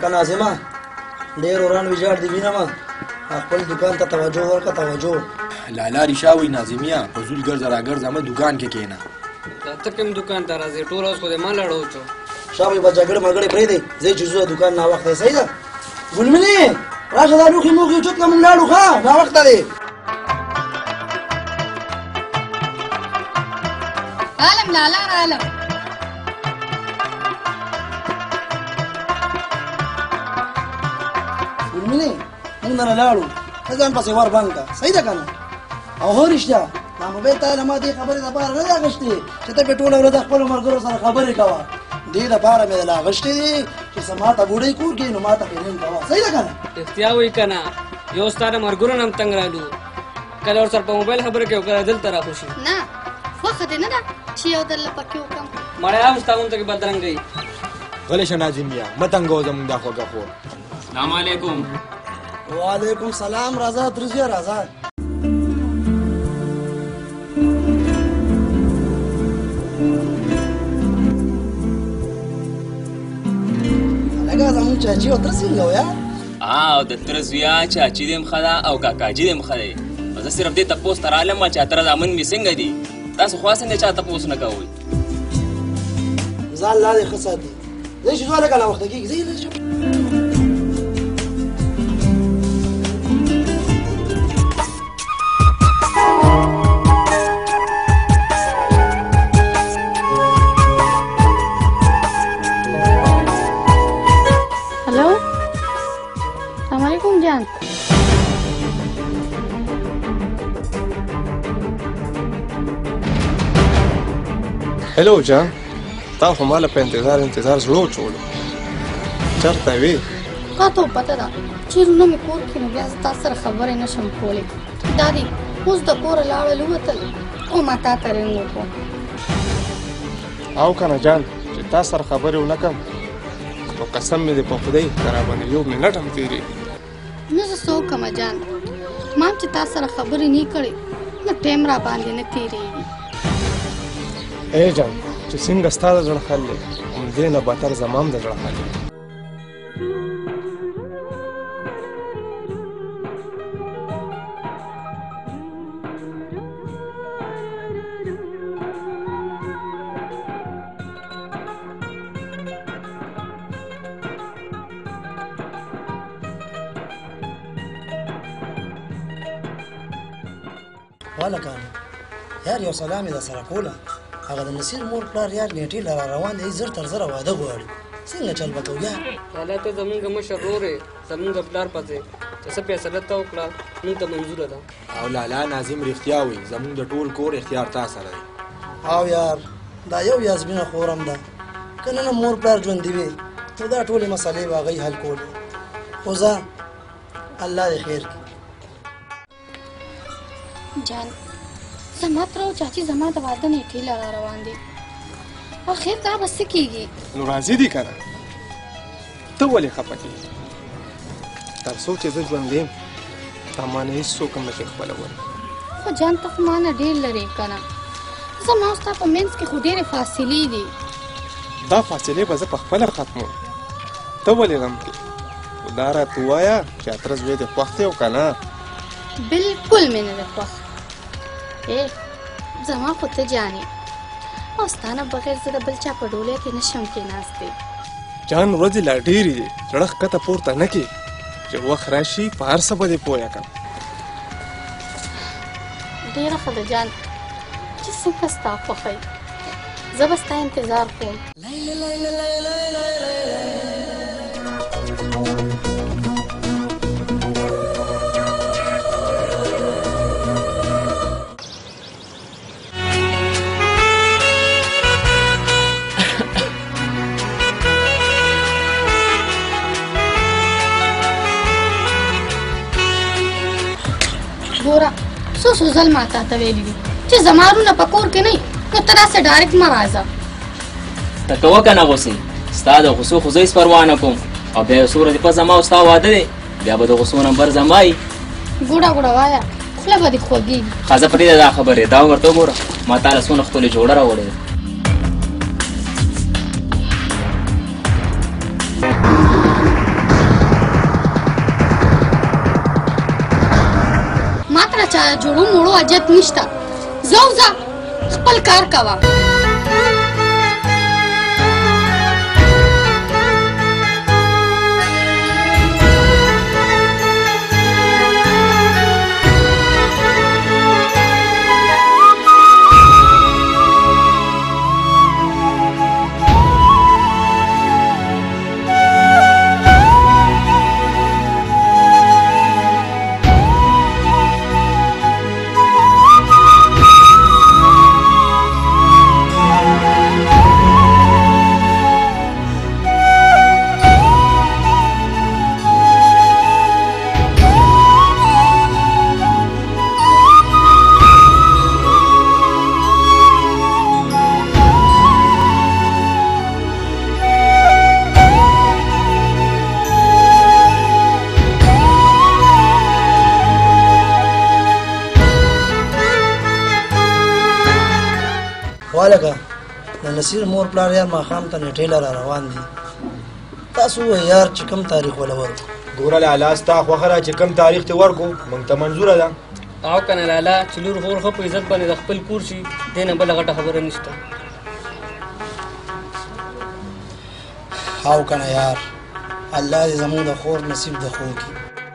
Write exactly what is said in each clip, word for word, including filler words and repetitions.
ناظمه ډېر وران ویجاړ دي وینمه خپل دکان ته توجه ورکړه توجه لالا ریشا وایي ناظمیه فضول ګرځه راګرځه مه دکان کې کښېنه ته کوم دکان ته راځې ټول اوس خو دې ما لړو چو شابه به جګړه مګړې پرېږدئ ځئ چې زه دکان ناوخته صحیح ده ګلمنې راشه دا لوښي موښي چوت له مونږ لاړو ښه ناوخته دی عالم لالا عالم ګلمنې مونږ نه لاړو ته ځان پسې ور بند کړه صحیح ده که نه او هو رښتیا دا موبایل تا له ما دې خبرې دپاره نه دی اخیستې چې ته پې ټوله ورځ خپلو ملګرو سره خبرې کوه دې دپاره مې دله اخیستې دي چې څه ما ته بوډۍ کور کړي نو ما ته پېرین کوه صحیح ده که نه رښتیا وایي که نه یو ستا د ملګرو نه هم تنګ رالو کله ورسره په موبایل خبرې کوي او کله دلته راخوشي نه خوښه دې نه ده چې یو ځل پکې وکړم مړی هم ستا غونته کې بدرنګوي غلی شه ناظمیه مه تنګوه زموږ دا خوږه خور السلام علیکم وعلیکم سلام راځه درزیه راځه لکه زموږ چاچي او تره څنګه و یا او د تره زویا چاچي دې هم ښه ده او کاکاجي دې هم ښه دی زه صرف دې تپوس ته رالم چې اتره زامن مې څنګه دي تاسو خو هسې نه چا تپوس نه کوئ ځان لا دې ښه ساتي ځئ چې ځوه لږه ناوخته کېږي ځئ لږ هلو جان تا خو ما له په انتظار انتظار زړه وچولو چېرته وې تا ته پته ده چیرونه مې کور کې نو بیا زه تا سره خبرې نه شم کولی دا دي اوس د کوره لاړل ووتل او ما تا ته رنګ وکړو او که نه جان چې تا سره خبرې ونه کړم نو قسم مې دې په خدای که راباندې یو منټ هم تېرېږي نو زه څه وکړمه جان ما هم چې تا سره خبرې نه کړې نو ټایم را باندې نه تېرېږي ای جان چې څنګه ستا د زړه حل دی همدې نه بهتر زما هم د زړه حل دی والکه یار یو سلام یې درسره کوله هغه د نصیر مور پلار یار نیټې له را روان دی زر تر زره واده غواړي څنګه چل به کوو یار لالا ته زمونږ مشر ورور یې زمونږ د پلار پسې چې څه فیصله ته وکړه مونږ ته منظوره ده او لالا ناظم رښتیا وایي زموږ د ټول کور اختیار تا سره دی او یار دا یو یاسمینه خورم ده که نه نه مور پلار ژوندي وي نو دا ټولې مسلې به هغوی حل کولې خو ځه الله دې خیر کړي جان زما تره او چاچي زما د واده نیټې له را روان دي اخر دا به څه کېږي نو راضي دي که نه ته ولې خفه کېږې تر څو چې زه ژوندی یم تا ما نه هېڅوک هم نشي خپلولی خو جان ته خو ما نه ډېر لرې که نه زما او ستا په منځ کې خو ډېرې فاصلې دي دا فاصلې به زه په خپله ختموم ته ولې غم کې خو دا راته ووایه چې اتره زوی دې خوښ دی او که نه بلکل مې نه دی خوښ ای زما خو ته جانې او ستا نه بغیر زه د بل چا په ډولۍ کې نشم کېناستې جان ورځې لا ډېرې دي زړه ښکته پورته نه کړې چې وخت راشي په هر څه به دې پویه کړم ډېره ښه ده جان چې څنګه ستا خوښی زه به ستا انتظار کوم ګوره څو څو ځل ما تا ته ویلي دي چې زما وروڼه په کور کې نه وي نو ته داسې ډایرکټ مه راځه ته کوه که نه غوسې ستا د غوسو خو زه هېڅ پروا نه کوم او بیا یو څو ورځې پس زما او ستا واده دی بیا به د غوسو نمبر زما وي ګوډه ګوډه وایه خوله به دې خوږېږي ښه زه پرېږده دا خبرې دا ورته وګوره ما تا له څونه ښکلې جوړه راوړې ده جوړو موړو اجت نشته. ځه ځه خپل کار کوه. والګه د نصیر مور پلار یار ماښام ته نیټې لره روان دي. تاسو ووایئ یار چې کوم تاریخ وله ورکړو؟ ګوره لالا ستا خوښه ده چې کوم تاریخ ته ورکړو موږ ته منظوره ده. او کنه لالا چې لور خور ښه په عزت باندې د خپل کور شي دې نه بله غټه خبره نشته. او کنه یار الله دې زموږ د خور نصیب د خو کړي.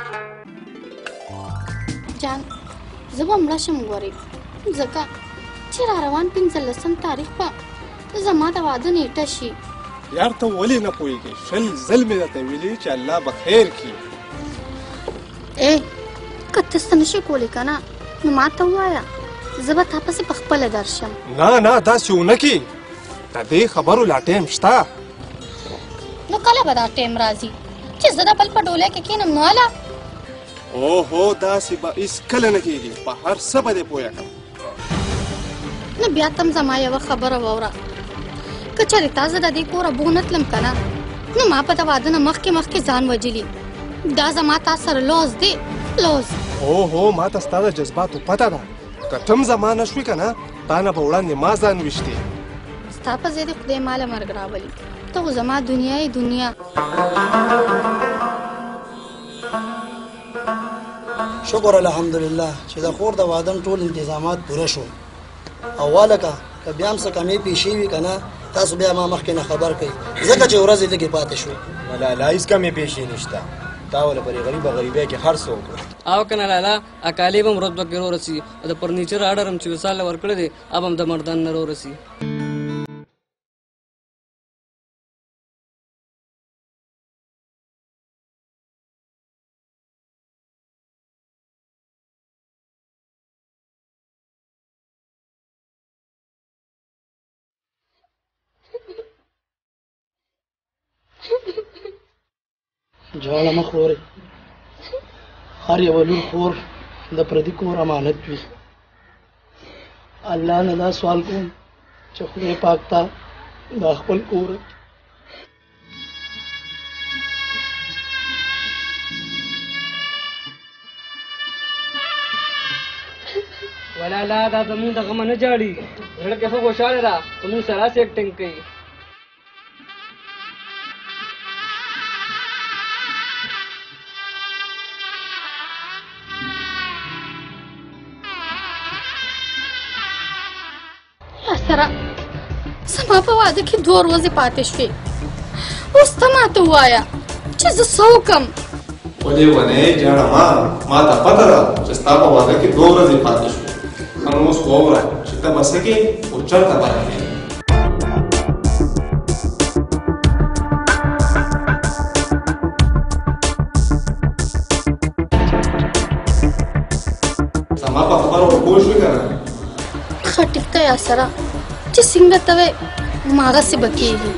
جان زه به مړه شم ګورې ځکه چې را روان پنځلسم تاریخ به زما د واده نیټه شي. یار ته ولې نه پوهېږې؟ شل ځل مې درته ویلي چې الله به خیر کړي. ای که ته څه نشې کولی که نه نو ما ته ووایه زه به تا پسې په خپله درشم. نه نه داسې ونه کړي. د دې خبرو لا ټایم شته. نو کله به دا ټایم راځي چې زه د بل په ډولۍ کې کښېنم نو هله؟ اوهو داسې به هېڅکله نه کېږي. په هر څه به دې پوه کړم. نو بیا تم زما یوه خبره واوره. که چېرې تا زه د دې کوره بو نه تلم که نه نو ما په د واده نه مخکې مخکې ځان وجلي. دا زما تا سره لوز دی لوز. اوهو ما ته ستا د جذباتو پته ده. که تم زما نه شوې که نه تا نه به وړاندې ما ځان ویشتې. ستا په ځای دې خدای ماله مرګ راولي. ته خو زما دنیا یې دنیا. شکر الحمدلله چې د خور د واده ټول انتظامات پوره شو. او والکه که بیا هم څه کمې پیښې وي که نه تاسو بیا ما مخکې نه خبر کوئ ځکه چې ورځې لږې پاتې شوې. لالا هېڅ کمې پیښې نشته. تا وله پرې غریبه غریبۍ کې هر څه وکړه. او کنه لالا اکالي به هم رتبه کې رورسي او د فرنیچر آډر هم چې وصال له ورکړی دی اب هم د مردان نه رورسي. جواله مه خورئ. هر یوه لور خور د پردي کور امانت وي. الله نه دا سوال کوم چې خدای پاک ته دا خپل کور ولالا دا زمونږ د غمه نه جاړي. زړه کې ښه خوشحاله ده په مونږ سره هسې ایکټینګ کوي. سره زما په واده کې دوه ورځې پاتې شوې. اوس ته ماته ووایه چې زه څه وکړم؟ ولې ونې جاړه ما ما ته پته ده چې ستا په واده کې دوه ورځې پاتې شوې. ښه نو اوس واوره چې ته به څه کې او چېرته به راغلې. زما په خبرو پوه شوې که نه؟ ښه ټیک ده یا سره چې څنګه ته وې هماغسې به کېږي.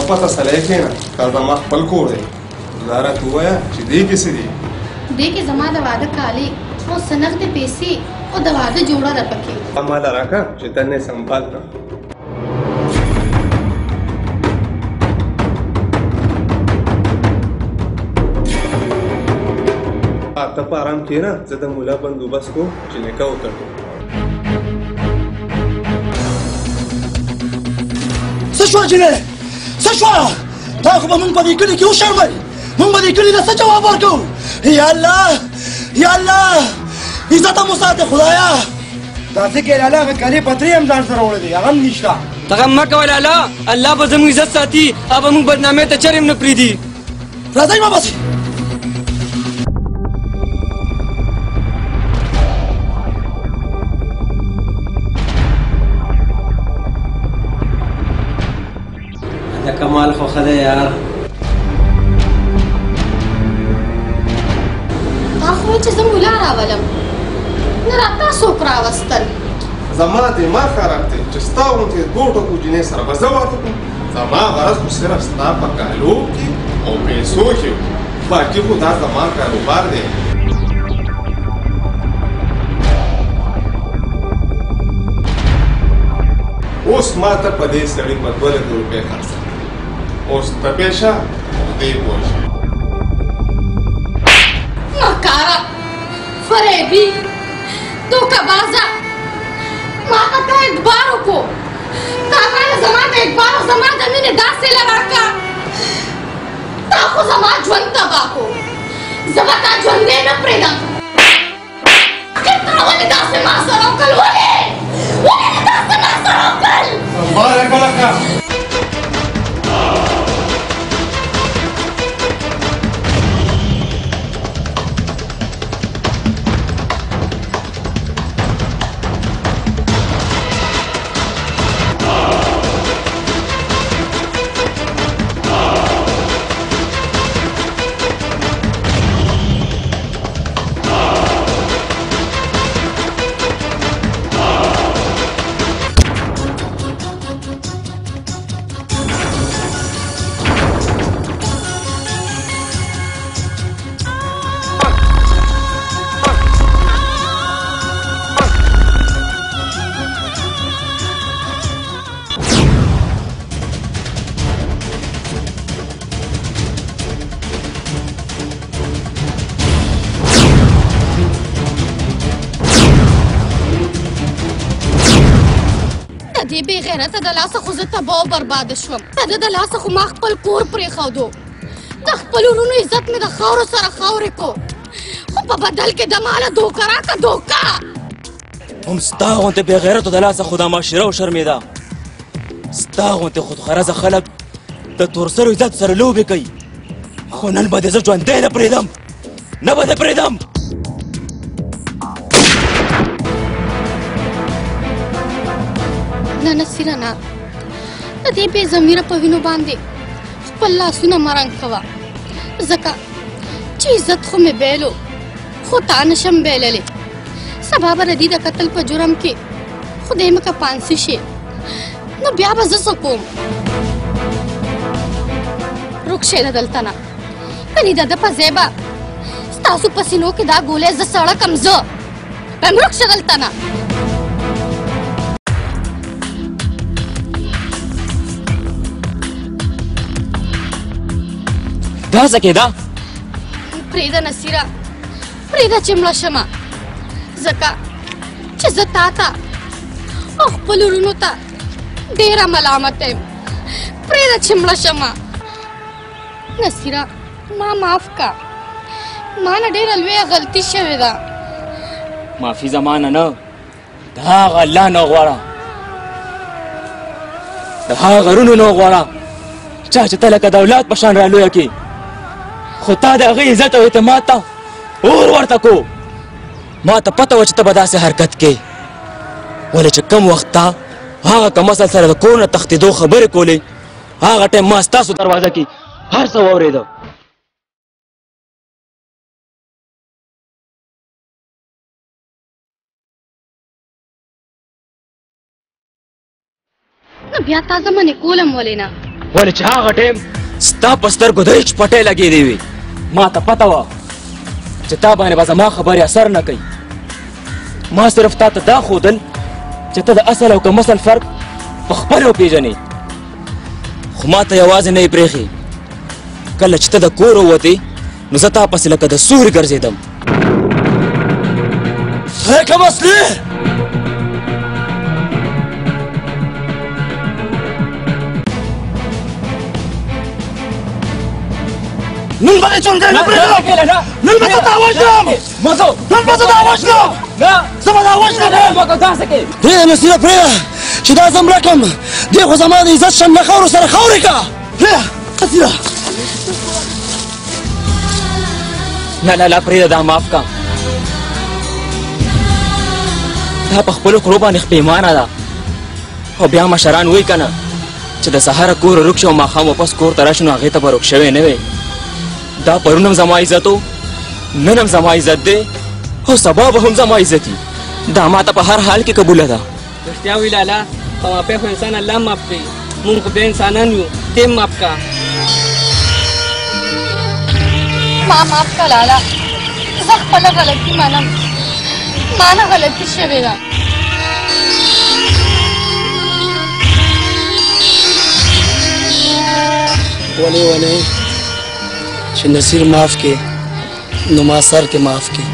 پته سړی کښېنه دا زما خپل کور دی دا راته ووایه چې دې کې څه دي دې کې زما د واده کالي او څه نغدې پیسې او د واده جوړه ده پکې دا ماله راکړه چې دنې سنبال کړم ته په ارام کښېنه زه د ملا بندوبست کوم چې نکاح وتړو څه شوه جینۍ څه شوه تا خو به مونږ په دې کلي کې وشرمئ مونږ به دې کلي ته څه جواب ورکوو یا الله یا الله عزت مو ساتې خدایا داسې کې لاله هغه کالي پترې هم ځان سره وړی دی هغه هم نشته ته غم مه کوه لالا الله به زموږ عزت ساتي او به موږ بدنامۍ ته چرې هم نه پرېږدي راځئ ما بسې د کمال خو ښه دی یار تا خو وایي چې زه ملا راولم نه راته څوک راوستل زما دماغ خراب دی چې ستا غوندې دوه ټکو جینۍ سره به زه واده کړم زما غرض خو صرف ستا په کالو کې او پیسو کې باقي خو دا زما کاروبار دی اوس ما ته په دې سړي په دوه لکه روپۍ خرڅ کړه اوس ته پېښه خدای پوه شه مکاره فریبي دوکهبازه ما ته تا اعتبار وکړو تا باندې زما د اعتبار او زما د مینې دا صله راکړه تا خو زما ژوند تباه کړو زه به تا ژوندی نه پرېږدم آخر تا ولې داسې ما سره وکړل ولې ولې دې داسې ما سره وکړل باره کلکه دې بې غیرته د لاسه خو زه تباه او برباده شوم د ده د لاسه خو ما خپل کور پرېښودو د خپلو وروڼو عزت مې د خاورو سره خاورې کو خو په بدل کې د ماله دوکه راکړه دوکه هم ستا غوندې بې غیرتو د لاسه خو دا معاشره وشرمېده ستا غوندې خودغرضه خلک د تورسرو عزت سره لوبې کوي خو نن به دې زه ژوندی نه پرېږدم نه به دې پرېږدم نه نصیره نه د دې بې ضمیره په وینو باندې خپل لاسونه مه رنګ کوه ځکه چې عزت خو مې بیلو خو تا نشم بیللی سبا به د دې د قتل په جرم کې خدای مه که پانسي شي نو بیا به زه څه کوم روک شئ د دلته نه کنې د ده په ځای به ستاسو په سینو کې دا ګولۍ زه سړه کم زه هم روک شه دلته نه دا څه کېده پرېږده نصیره پرېږده چې مړه شمه ځکه چې زه تا ته او خپلو وروڼو ته ډېره ملامته یم پرېږده چې مړه شمه نصیره ما معاف که ما نه ډېره لویه غلطي شوې ده معافي زما نه نه د هغه الله نه غواړه د هغه غرونو نه غواړه چا چې ته لکه د اولاد په شان رالویه کړي خو تا د هغې عزت او اعتماد ته اور ورته کو ما ته پته وه چې ته به داسې حرکت کې ولې چې کم وخت تا هغه کم اصل سره د کور نه تښتېدو خبرې کولې هغه ټایم ما ستاسو دروازه کې هر څه واورېده نو بیا تا زه منې کولم ولې نه ولې چې هغه ټیم ستا په سترګو د هېڅ پټۍ لګېدې وي ما ته پته وه چې تا باندې به زما خبرې اثر نه کوي ما صرف تا ته دا ښودل چې ته د اصل او کمصل فرق په خپله وپېژنې خو ما ته یوازې نه یې پرېښې کله چې ته د کور ووتې نو زه تا پسې لکه د سوري ګرځېدم هی کم اصلي نن به دې ژوندی نه پرېږدم نن به زه تا وژنم نن به زه تا وژنم زه به تا وژنم پرېږده نصیره پرېږده چې دا زه مړه کړم دې خو زما د عزت شم له خاورو سره خاورې کړه پرېږده نصیره نه نه لا پرېږده دا معاف کړه دا په خپلو کړو باندې پښیمانه ده او بیا مشران وایي که نه چې د سهاره کور روک شي او ماښام واپس کور ته راشي نو هغې ته به روک شوی نه وی دا پرون هم زما عزت و نن هم زما عزت دی او سبا به هم زما عزت وي دا ما ته په هر حال کې قبوله ده رښتیا وي لالا په ماپې خو انسان الله معاف کوي مونږ خو بیا انسانان یو ته معاف کا ما معاف کړه لالا زه خپله غلطي منم ما نه غلطي شوې ده ولې ولې چې نصیر معاف کې نو ما سر کې معاف کې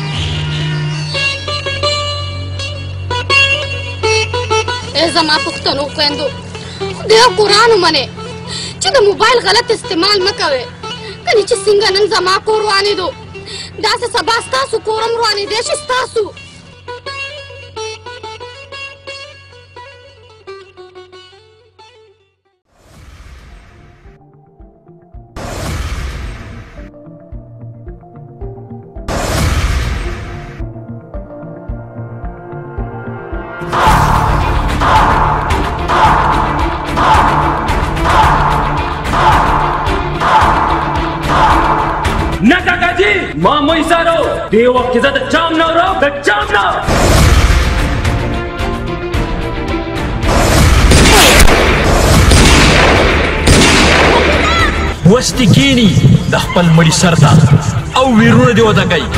ای زما پښتنو خویندو خدای قرآن ومنئ چې د موبایل غلط استعمال مه کوئ کنې چې څنګه نن زما کور روانېدو داسې سبا ستاسو کور هم روانېدی شي ستاسو نه کاکا جی ما مو ایسارو دې وخت کې زه د چام نه اورم د چام نه وستی کینی د خپل مړي سر ته او ویرونه دې وده کوي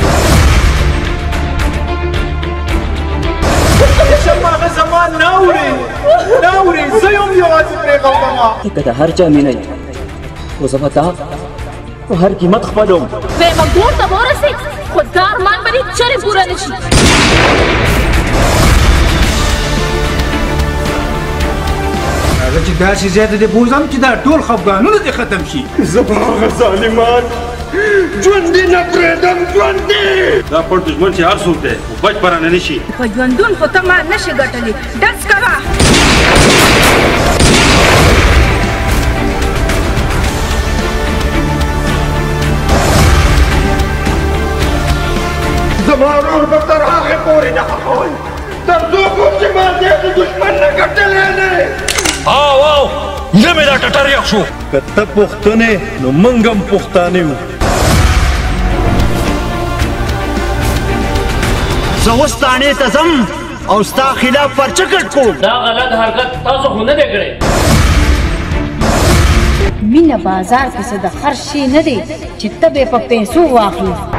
هغه زما نه اورې نه اورې زه یم یوازې پرېښودمه که د هر چا مینه وي خو زه به تا په هر قیمت خپلوم وی به کور ته به ورسې خو دا ارمان به دې چرې پوره نه شي هغه چې داسې زیاته دې بوځم چې دا ټول خفګانونه دې ختم شي زه به هغه ظالمان ژوندي نه پرېږدم ژوندي دا پټ دښمن چې هر څوک دی خو بچ پرانه نه شي په ژوندون خو ته ما نه شې ګټلی ډز کوه زما ورور به تر هغې پورې نه خښوئ تر څو پورې چې ما دې د دښمن نه ګټلی نه او او نه مې دا ټټر یخ شو که ته پښتون یې نو موږ هم پښتانه یو زه اوس تانې ته ځم او ستا خلاف پرچه کټ کوم دا غلط حرکت تاسو خو نه دی کړی مینه بازار پسې د هر شي نه دی چې ته به په پیسو واخلې